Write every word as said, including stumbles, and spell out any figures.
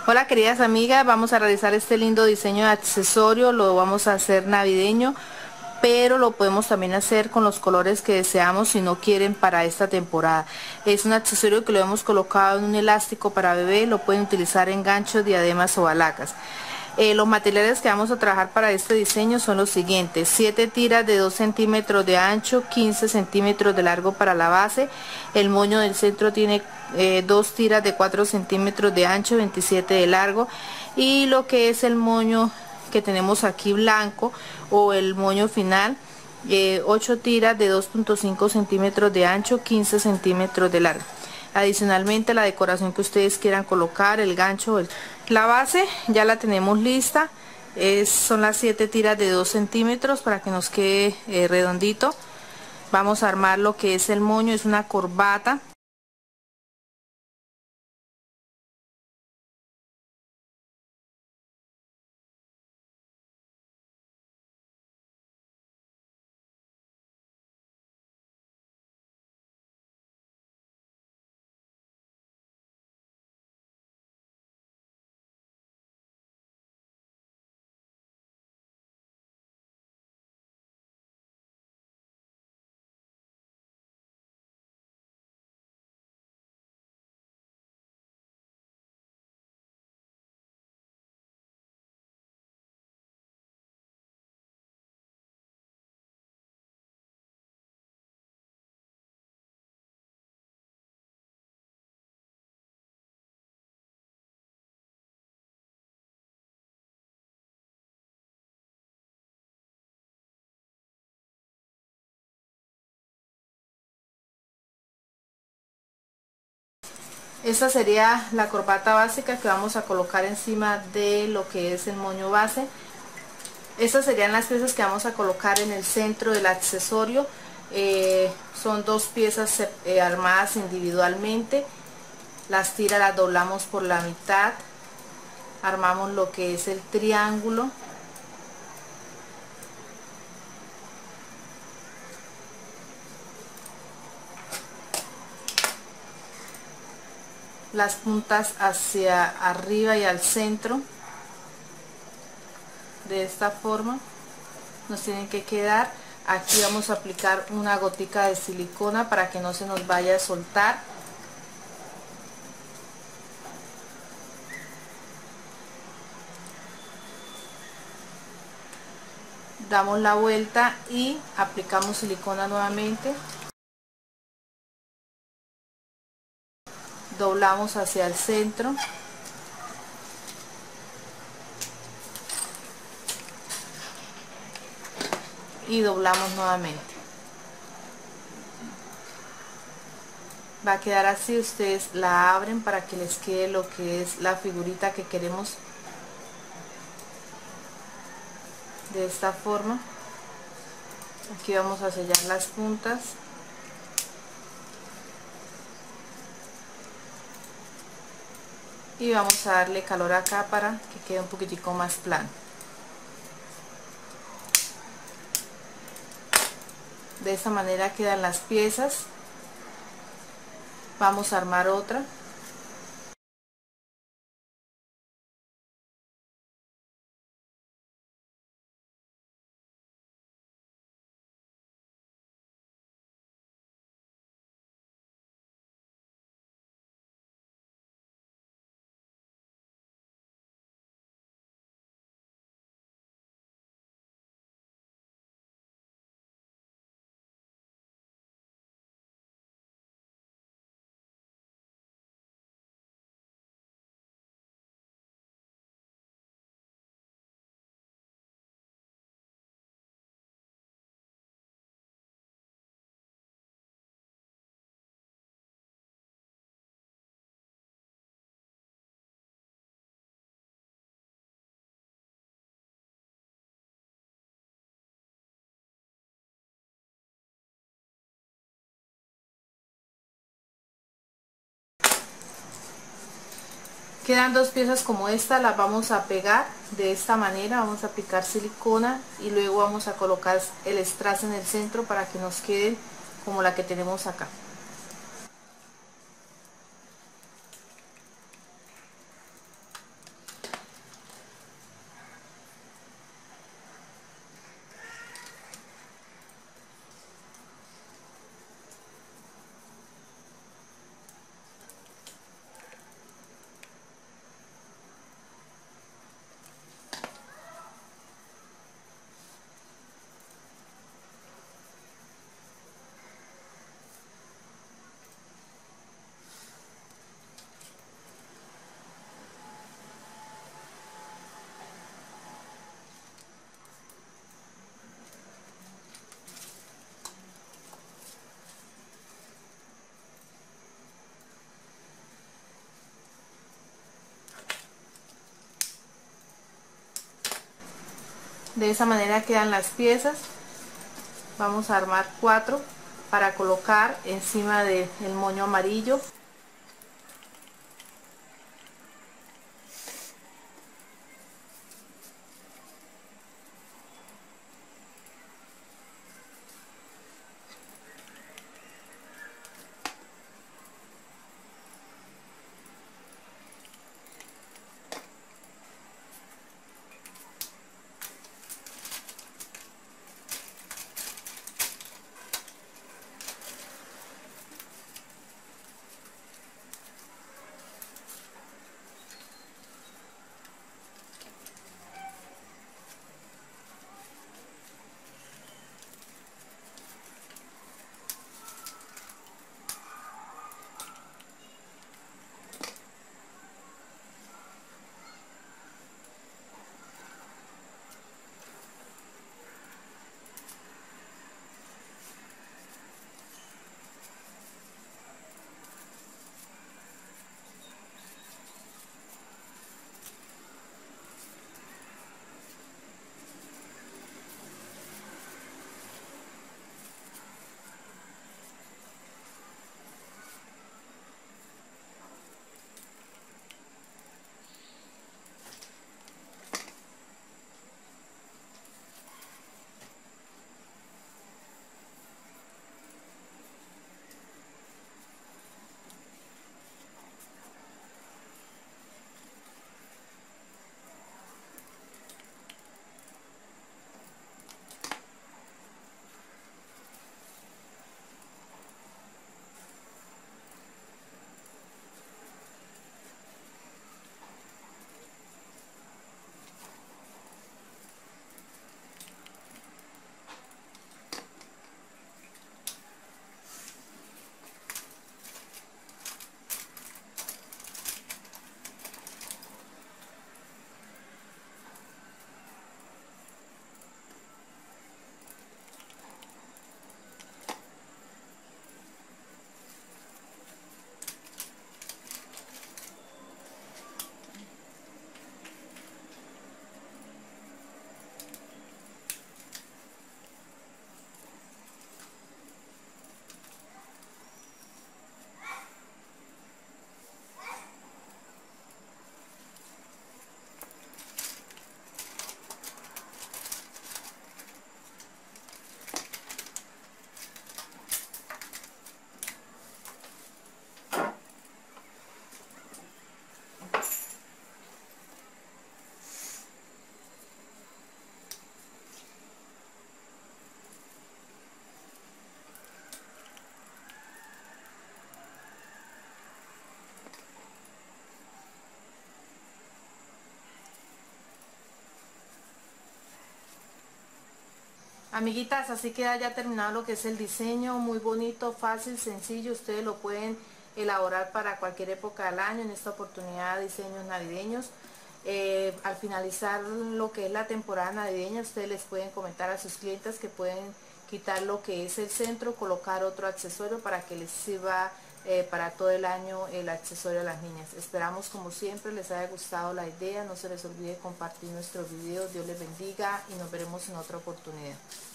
Hola queridas amigas, vamos a realizar este lindo diseño de accesorio, lo vamos a hacer navideño, pero lo podemos también hacer con los colores que deseamos si no quieren para esta temporada. Es un accesorio que lo hemos colocado en un elástico para bebé, lo pueden utilizar en ganchos, diademas o balacas. Eh, los materiales que vamos a trabajar para este diseño son los siguientes: siete tiras de dos centímetros de ancho, quince centímetros de largo para la base. El moño del centro tiene eh, dos tiras de cuatro centímetros de ancho, veintisiete de largo, y lo que es el moño que tenemos aquí blanco o el moño final, eh, ocho tiras de dos punto cinco centímetros de ancho, quince centímetros de largo. Adicionalmente, la decoración que ustedes quieran colocar, el gancho, el... la base ya la tenemos lista. Es, son las siete tiras de dos centímetros para que nos quede eh, redondito. Vamos a armar lo que es el moño, es una corbata. Esta sería la corbata básica que vamos a colocar encima de lo que es el moño base. Estas serían las piezas que vamos a colocar en el centro del accesorio. Eh, son dos piezas eh, armadas individualmente. Las tiras las doblamos por la mitad. Armamos lo que es el triángulo. Las puntas hacia arriba y al centro. De esta forma nos tienen que quedar. Aquí vamos a aplicar una gotica de silicona para que no se nos vaya a soltar. Damos la vuelta y aplicamos silicona nuevamente. Doblamos hacia el centro. Y doblamos nuevamente. Va a quedar así. Ustedes la abren para que les quede lo que es la figurita que queremos. De esta forma. Aquí vamos a sellar las puntas. Y vamos a darle calor acá para que quede un poquitico más plano. De esta manera quedan las piezas. Vamos a armar otra. Quedan dos piezas como esta, las vamos a pegar de esta manera. Vamos a aplicar silicona y luego vamos a colocar el strass en el centro para que nos quede como la que tenemos acá. De esa manera quedan las piezas. Vamos a armar cuatro para colocar encima del moño amarillo. Amiguitas, así queda ya terminado lo que es el diseño, muy bonito, fácil, sencillo. Ustedes lo pueden elaborar para cualquier época del año, en esta oportunidad diseños navideños. Eh, al finalizar lo que es la temporada navideña, ustedes les pueden comentar a sus clientes que pueden quitar lo que es el centro, colocar otro accesorio para que les sirva eh, para todo el año el accesorio a las niñas. Esperamos, como siempre, les haya gustado la idea. No se les olvide compartir nuestros videos. Dios les bendiga y nos veremos en otra oportunidad.